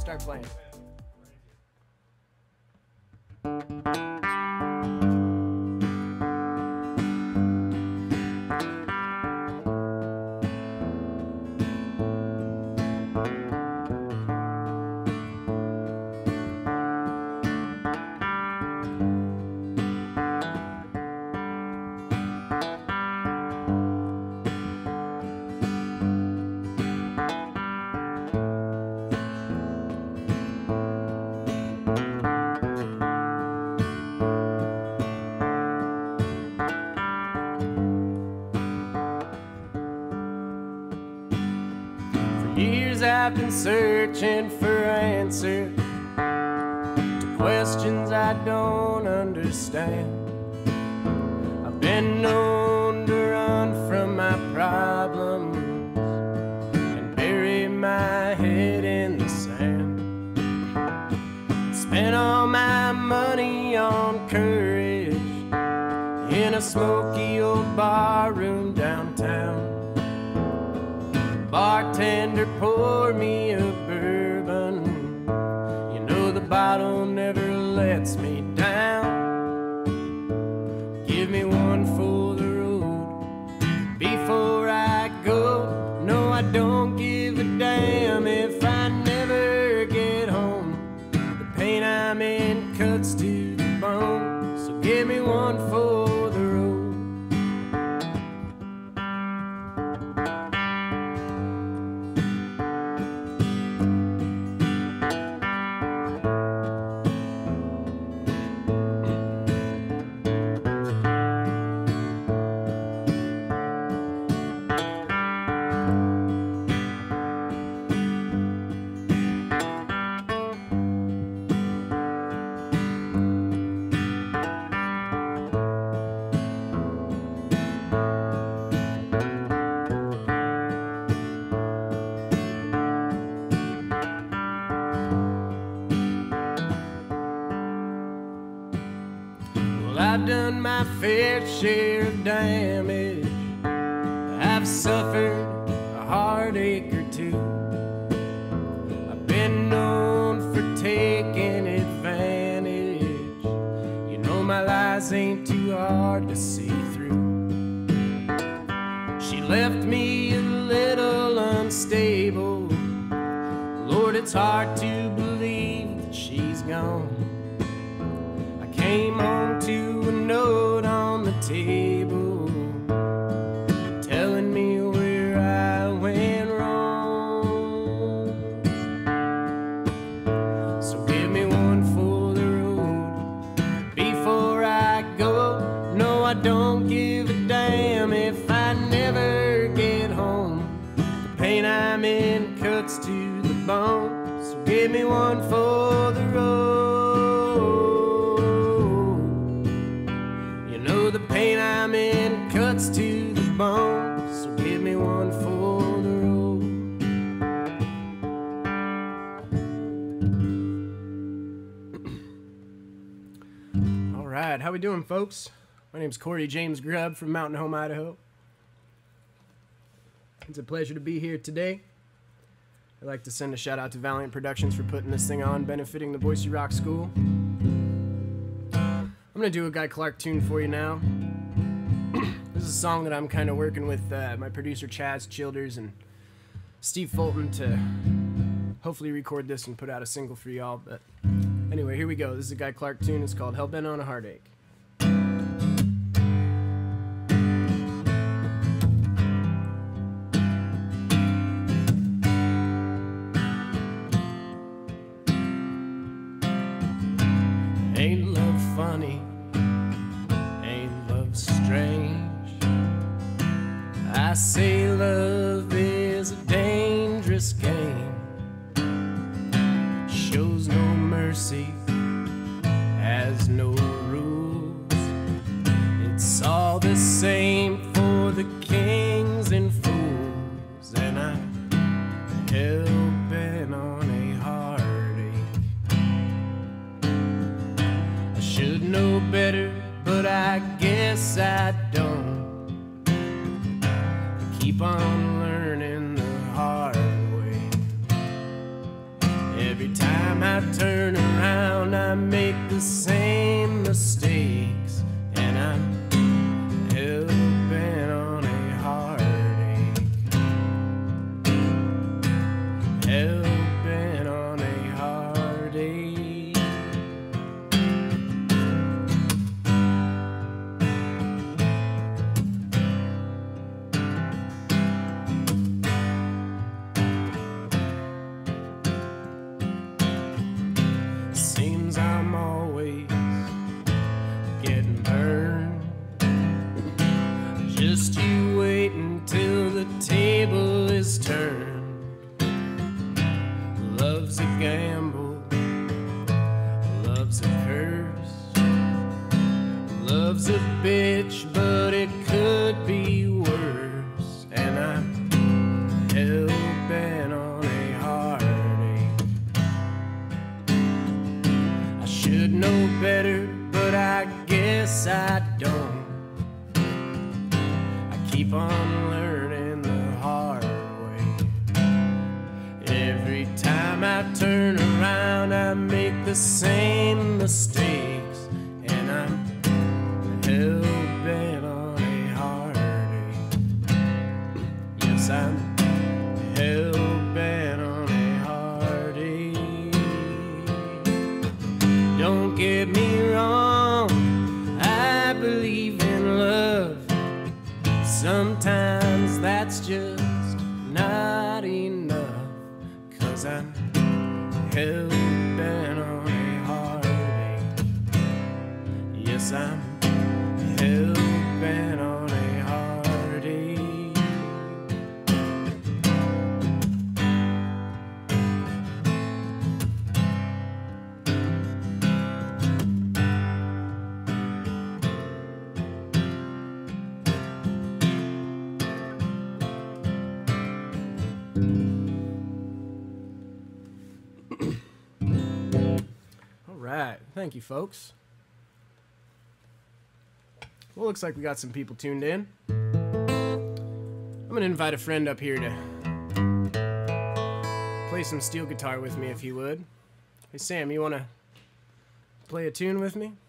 Start playing. I've been searching for answers to questions I don't understand. I've been known to run from my problems and bury my head in the sand. Spent all my money on courage in a smoky old bar room downtown. Bartender, pour me a bourbon. You know the bottle never lets me down. Give me one for the road before I go. No, I don't give a damn if I never get home. The pain I'm in cuts to the bone. So give me one for the road. I've done my fair share of damage. I've suffered a heartache or two. I've been known for taking advantage. You know my lies ain't too hard to see through. She left me a little unstable. Lord, it's hard to believe that she's gone. Came home to a note on the table telling me where I went wrong. So give me one for the road before I go. No, I don't give a damn if I never get home. The pain I'm in cuts to the bone. So give me one for the road. The pain I'm in cuts to the bone, so give me one for the road. All right, how we doing, folks? My name's James Grubb from Mountain Home, Idaho. It's a pleasure to be here today. I'd like to send a shout out to Valiant Productions for putting this thing on, benefiting the Boise Rock School. I'm gonna do a Guy Clark tune for you now. This is a song that I'm kind of working with my producer Chaz Childers and Steve Fulton to hopefully record this and put out a single for y'all. But anyway, here we go. This is a Guy Clark tune. It's called Hellbent on a Heartache. Ain't love funny, ain't love strange. I say love is a dangerous game. Shows no mercy, has no rules. It's all the same for the kings and fools. And I'm hell-bent on a heartache. I should know better, but I guess I don't. Keep on learning the hard way. Every time I turn around, I make the same mistakes, and I'm hell-bent on a heartache. Hell-bent on a heartache. Seems I'm always getting burned. Just you wait until the table is turned. Love's a gamble, love's a curse. Love's a bitch, but it could be worse. And I'm hell-bent on a heartache. I should know better, but I guess I don't. I keep on learning the hard way. Every time I turn around, I make the same mistakes, and I'm hell-bent on a heartache. Yes, I'm hell-bent on a heartache. Don't get me wrong, I believe in love. Sometimes that's just not enough, 'cause I'm hell-bent on a heartache. Yes, I'm hell-bent on a heartache. Alright, thank you folks. Well, looks like we got some people tuned in. I'm gonna invite a friend up here to play some steel guitar with me if he would. Hey Sam, you wanna play a tune with me?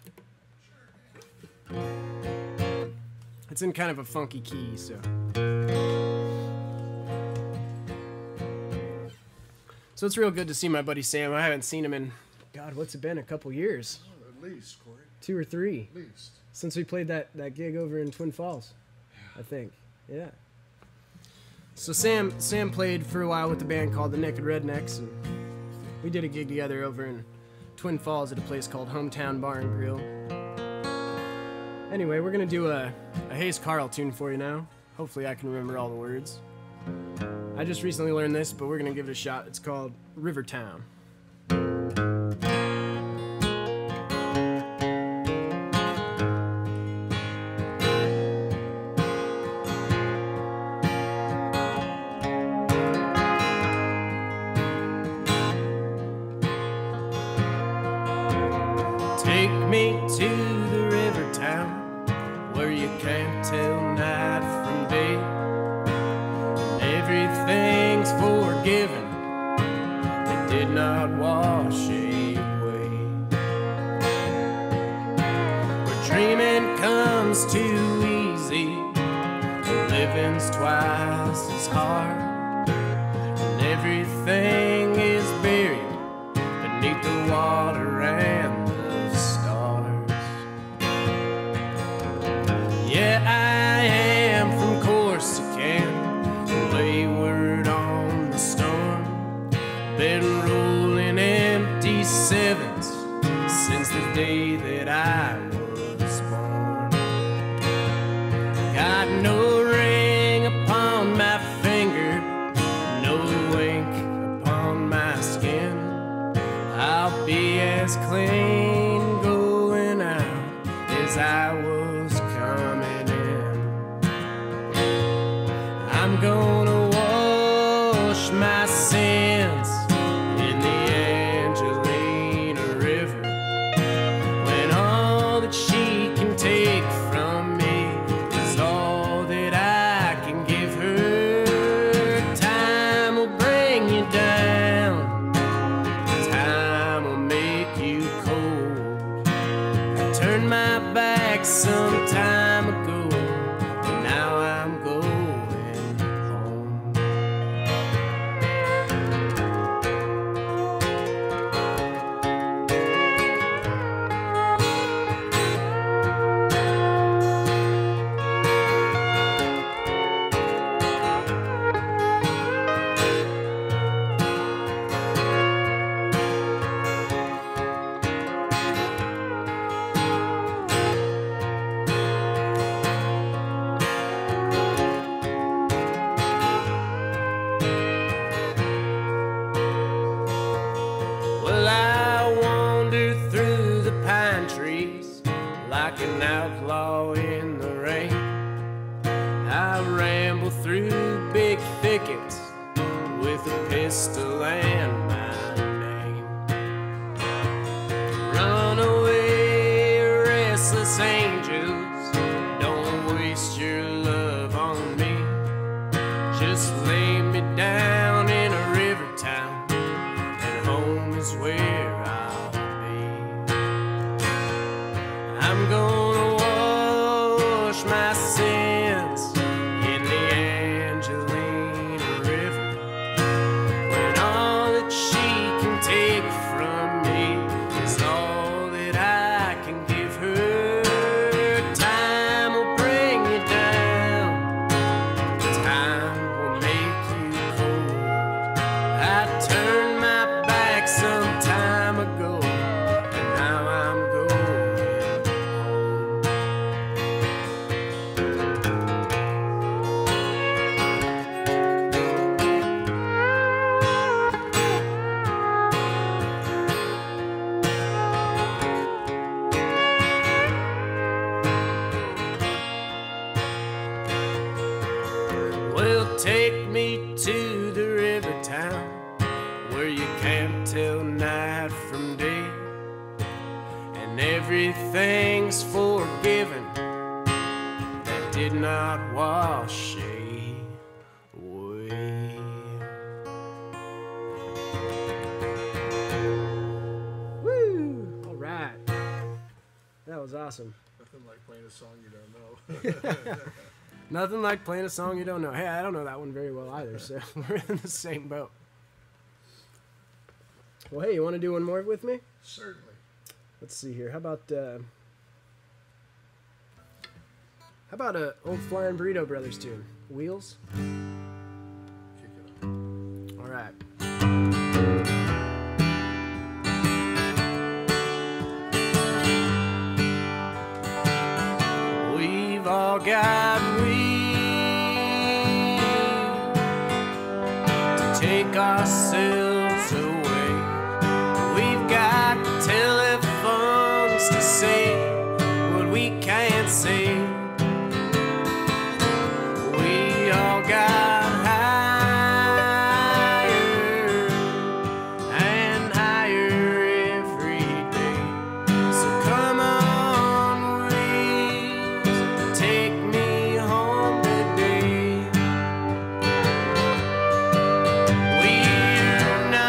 It's in kind of a funky key, so. So it's real good to see my buddy Sam. I haven't seen him in, God, what's it been? A couple years. Oh, at least, Corey. 2 or 3. At least. Since we played that gig over in Twin Falls, I think. Yeah. So Sam played for a while with the band called the Naked Rednecks, and we did a gig together over in Twin Falls at a place called Hometown Bar and Grill. Anyway, we're gonna do a Hayes Carl tune for you now. Hopefully I can remember all the words. I just recently learned this, but we're gonna give it a shot. It's called Rivertown. Take me to the river town where you can't tell night from day, and everything's forgiven. It did not wash away. Where dreaming comes too easy, living's twice as hard, and everything is buried beneath the water and the stars. Yeah, I am from Corsican, wayward on the storm. Been rolling empty sevens since the day that I was born. Got no ring upon my finger, no ink upon my skin. I'll be as clean going out as I was coming in. I'm gonna wash my sins in the Angelina River, when all that she can take from me is all that I can give her. Time will bring you down, like an outlaw in the rain. I ramble through big thickets with a pistol and my name. Run away, restless angels, don't waste your love on me. Just lay me down in a river town, and home is where I'll be. I'm gonna wash my sins in the Angelina River, when all that she can take from me is all that I can give her. Time will bring you down, time will make you cold. I turned my back some time ago, and now I'm going home. Well, take me to the river town, where you can't tell night from day, and everything's forgiven that did not wash away. Woo! All right. That was awesome. Nothing like playing a song you don't know. Nothing like playing a song you don't know. Hey, I don't know that one very well either, so we're in the same boat. Well, hey, you want to do one more with me? Certainly. Let's see here. How about a old Flying Burrito Brothers tune? Wheels? Kick it up. All right. We've all got wheels to take ourselves away. We've got telephones to say what we can't say. We all got higher and higher every day. So come on, wheels, take me home today. We're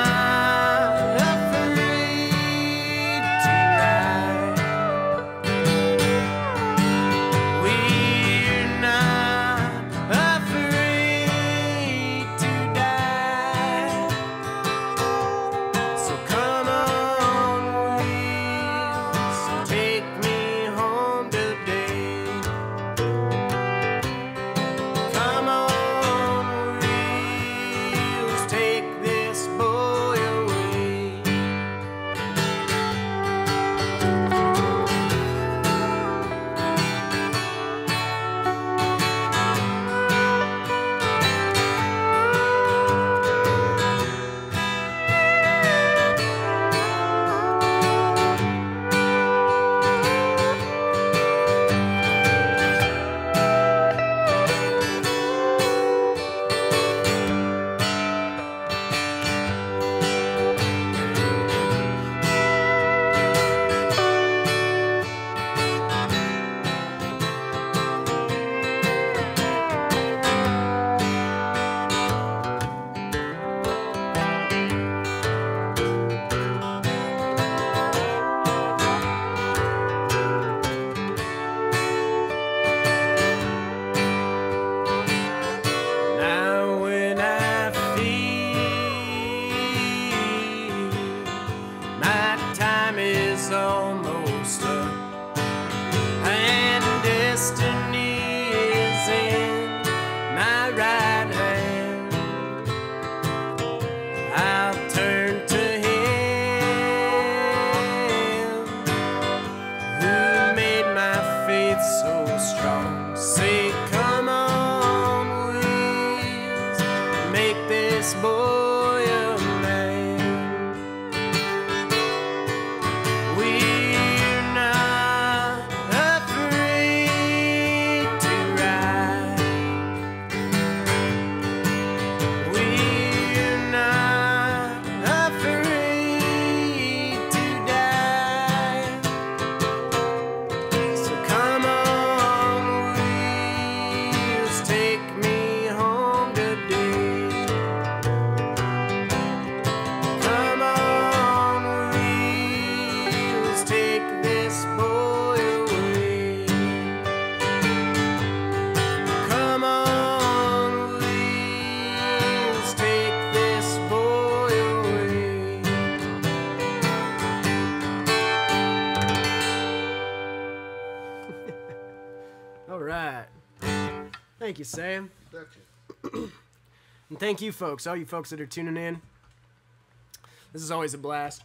Thank you, Sam. Betcha. And thank you, folks, all you folks that are tuning in. This is always a blast.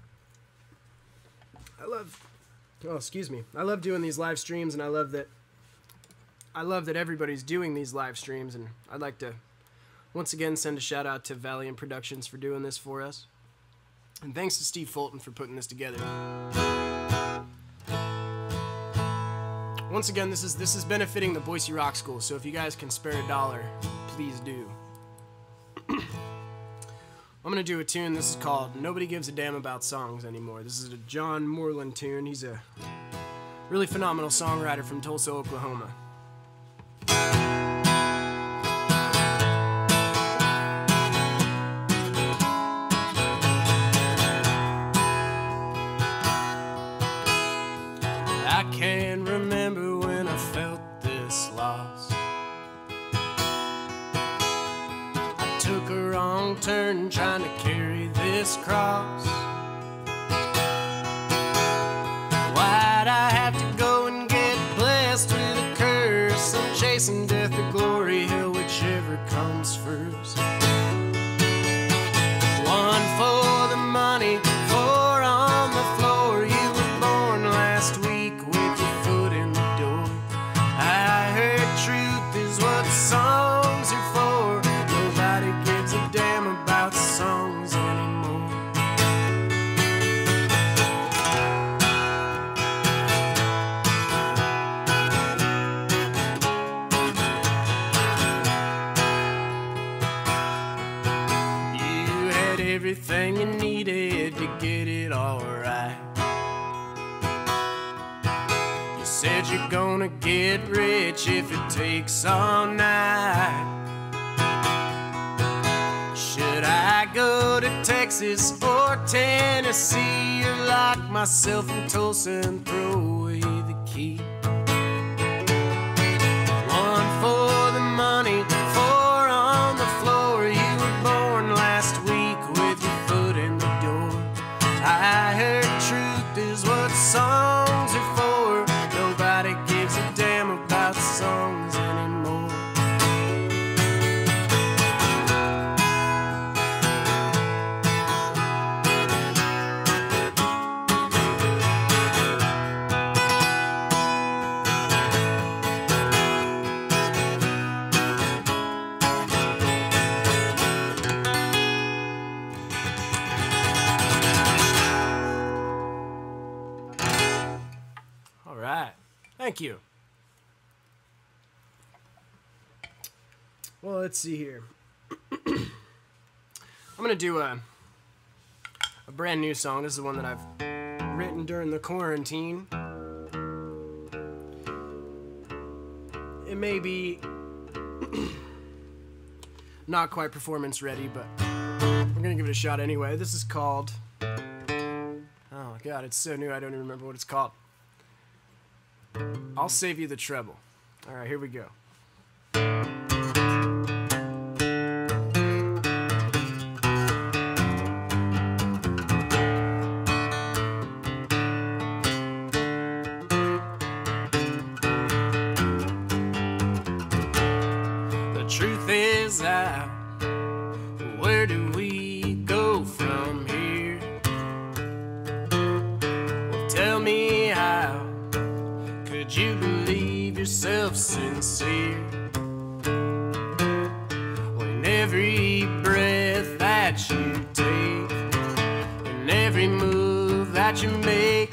I love doing these live streams, and I love that everybody's doing these live streams, and I'd like to once again send a shout out to Valiant Productions for doing this for us. And thanks to Steve Fulton for putting this together. Once again, this is benefiting the Boise Rock School, so if you guys can spare $1, please do. I'm going to do a tune. This is called Nobody Gives a Damn About Songs Anymore. This is a John Moreland tune. He's a really phenomenal songwriter from Tulsa, Oklahoma. I can't remember when I felt this loss. I took a wrong turn trying to carry this cross. Why'd I have to go and get blessed with a curse? I'm chasing death or glory, hell, whichever comes first. One for the money, four on the floor. You were born last week with your foot in the door. I heard truth is what songs are for. Nobody gives a damn about songs anymore. You had everything you needed to get it all right. You said you're gonna get rich if it takes all night. Should I go to Texas or Tennessee, or lock myself in Tulsa and throw away the key? One for the money, four on the floor. You were born last week with your foot in the door. I heard truth is what songs are for. Nobody gives a damn about songs anymore. All right. Thank you. Well, let's see here. I'm going to do a brand new song. This is one that I've written during the quarantine. It may be not quite performance ready, but we're going to give it a shot anyway. This is called... Oh, God, it's so new I don't even remember what it's called. I'll Save You the Trouble. All right, here we go. The truth is out. Where do we go from here? Well, tell me how. Could you believe yourself sincere when every breath that you take and every move that you make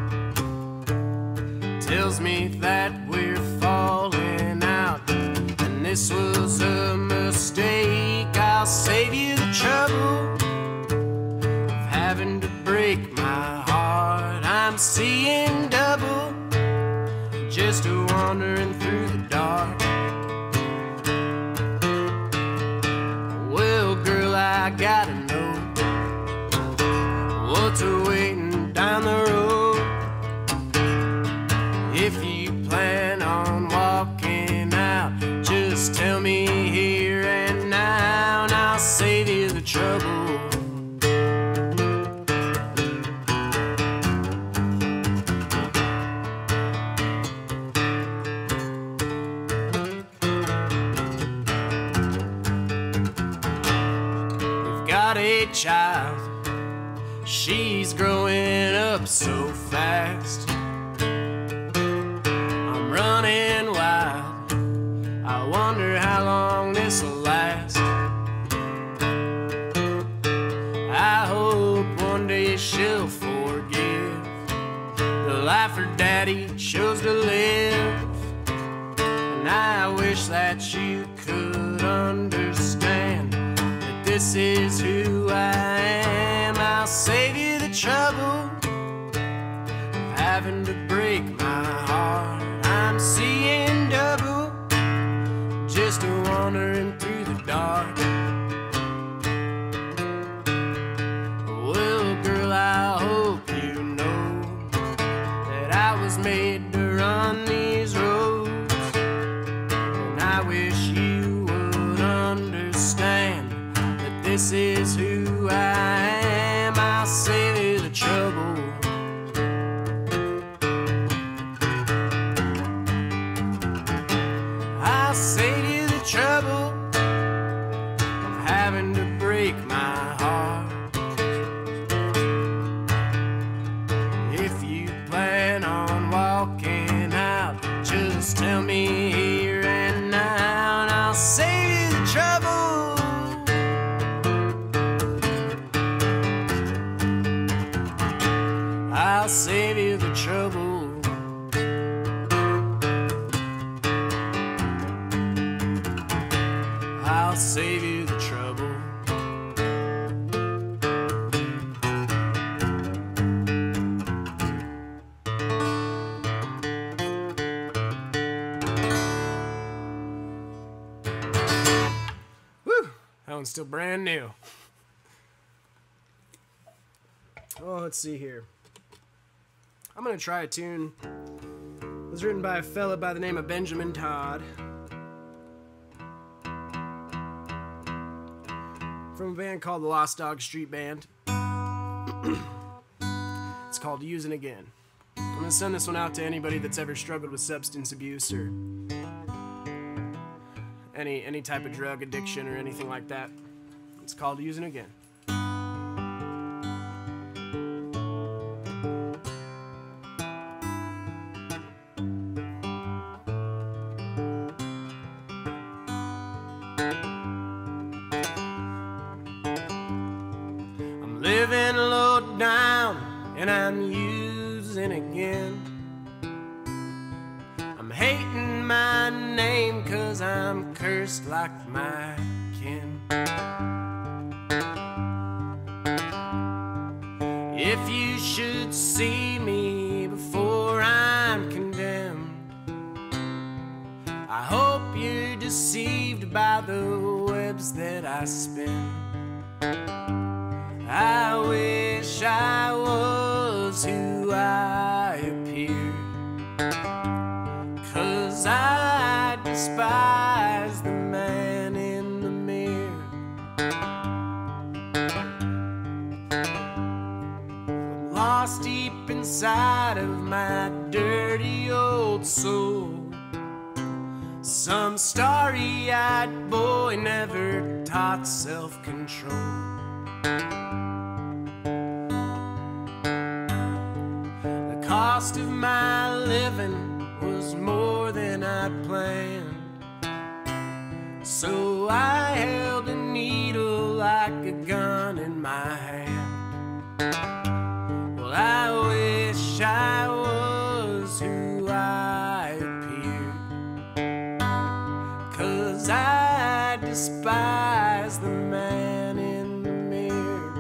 tells me that we're falling out and this was a mistake? I'll save you the trouble of having to break my heart. I'm seeing double, just a wandering through the dark. Well, girl, I gotta know what's waiting down the road. If you plan on walking out, just tell me here and now, and I'll save you the trouble. child. She's growing up so fast. I'm running wild. I wonder how long this'll last. I hope one day she'll forgive the life her daddy chose to live. And I wish that you could understand that this is who I am. I'll save you the trouble of having to break my heart. I'm seeing double, just wandering through the dark. Well, girl, I hope you know that I was made to run these roads. And I wish you would understand that this is who I am. I'll save you the trouble. I'll save you the trouble of having to break my heart. If you plan on walking out, just tell me here and now, and I'll save you the trouble. I'll save you the trouble. I'll save you the trouble. Woo! That one's still brand new. Oh, let's see here. I'm gonna try a tune. It was written by a fella by the name of Benjamin Todd, from a band called the Lost Dog Street Band. It's called Using Again. I'm gonna send this one out to anybody that's ever struggled with substance abuse or any type of drug addiction or anything like that. It's called Using Again. Living low down and I'm using again. I'm hating my name 'cause I'm cursed like my kin. If you should see me before I'm condemned, I hope you're deceived by the webs that I spin. I wish I was who I appeared, 'cause I despise the man in the mirror. I'm lost deep inside of my dirty old soul. Some starry-eyed boy never taught self-control. The cost of my living was more than I'd planned, so I held a needle like a gun in my hand. Well, I wish I was who I appeared, 'cause I despise the man in the mirror.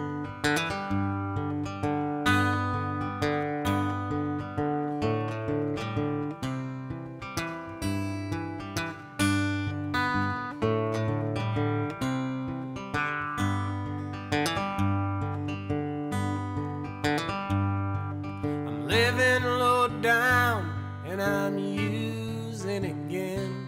I'm living low down and I'm using again.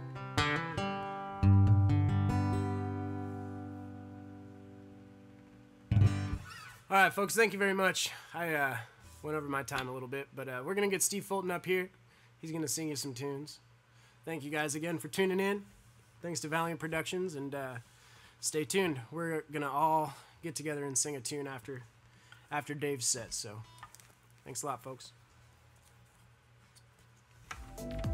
All right, folks, thank you very much. I went over my time a little bit, but we're going to get Steve Fulton up here. He's going to sing you some tunes. Thank you guys again for tuning in. Thanks to Valiant Productions, and stay tuned. We're going to all get together and sing a tune after Dave's set. So thanks a lot, folks.